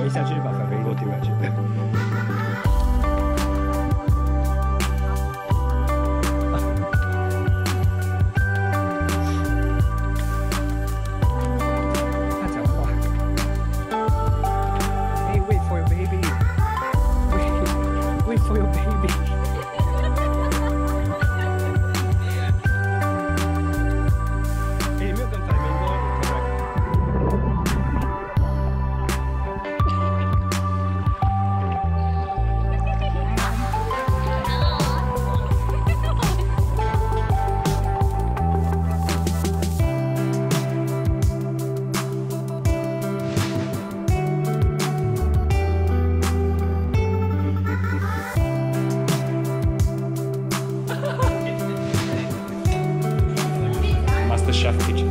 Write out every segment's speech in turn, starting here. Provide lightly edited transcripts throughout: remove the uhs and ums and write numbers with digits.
一下去就把反面给我丢下去。他讲话。Hey, wait for your baby. Wait for your baby. ，The chef kitchen。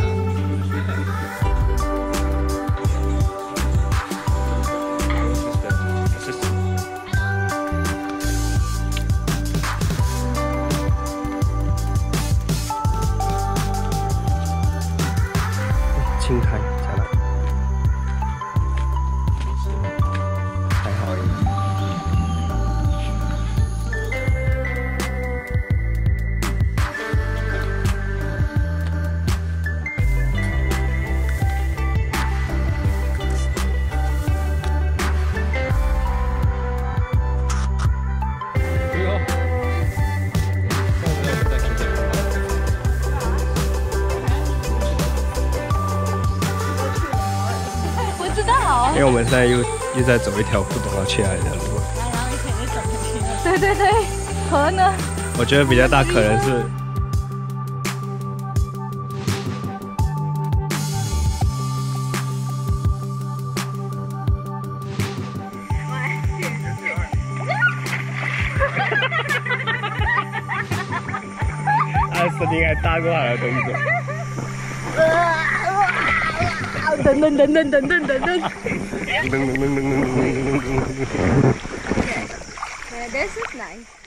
青苔下来，还好而已。因为我们现在又在走一条不懂要去哪里的路。 然后一天就走不去了。对对对，河呢？ 我觉得比较大可能是。他的声音还大过他的动作。 等等等等等等等等。 噔噔噔噔噔噔噔噔噔。 Yeah, this is nice.